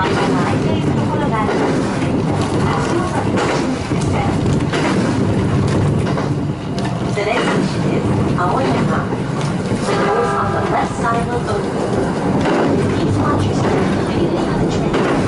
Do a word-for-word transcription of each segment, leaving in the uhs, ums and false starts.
空いているところがありますので、足元にご注意ください。The next station is Aoyama. The doors on the left side will open. Please watch your step when getting on the train.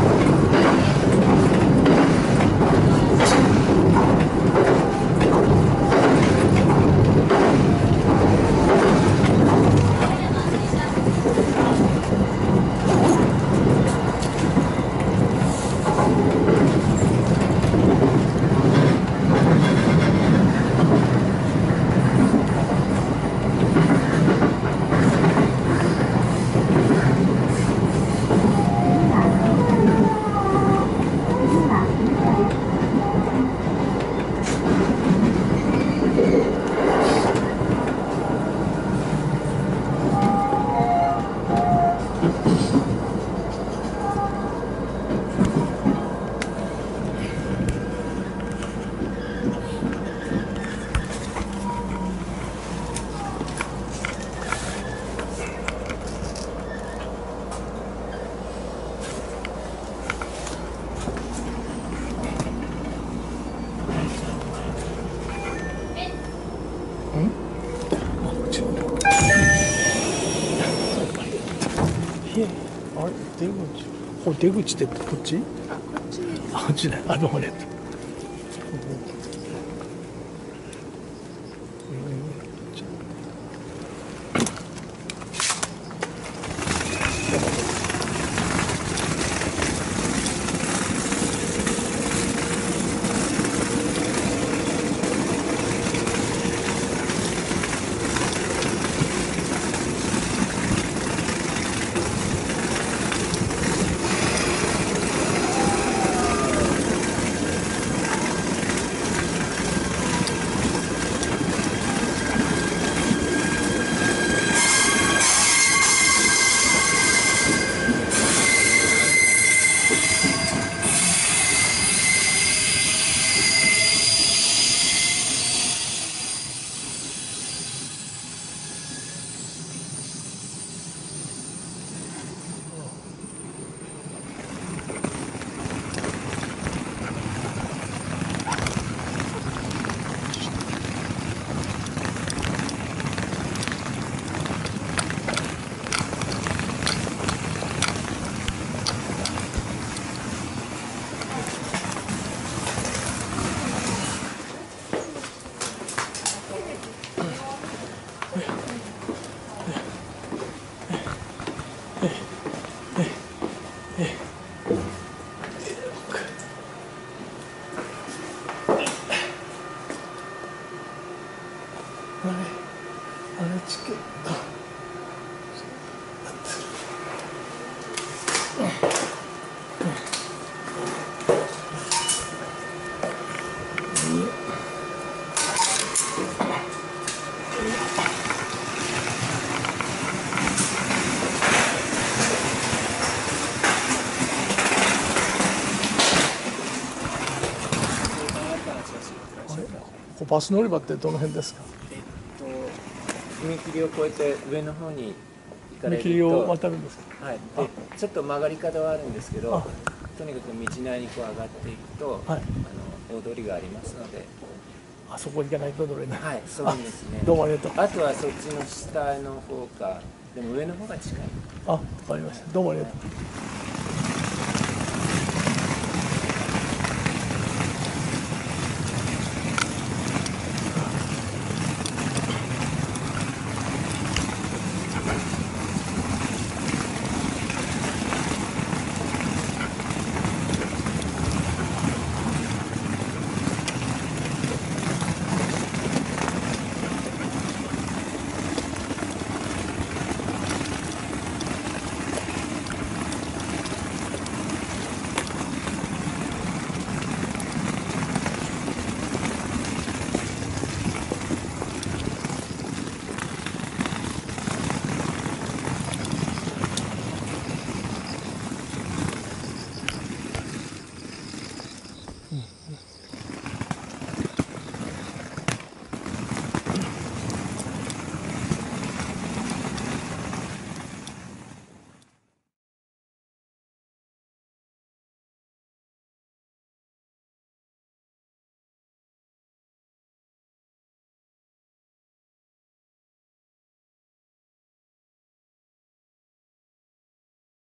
あれ出口、これ出口ってこっち？あ、こっちね。あ、どうもね。バス乗り場ってどの辺ですか？ えっと踏切を越えて上の方に行かれると、 踏切を渡るんですか？ はい。で、ちょっと曲がり方はあるんですけど、とにかく道なりにこう上がっていくと、はい、あの大通りがありますので、 あそこ行かないと乗れない。 はい、そうですね。 どうもありがとう。 あとはそっちの下の方か、でも上の方が近い。 あ、わかりました。どうもありがとう。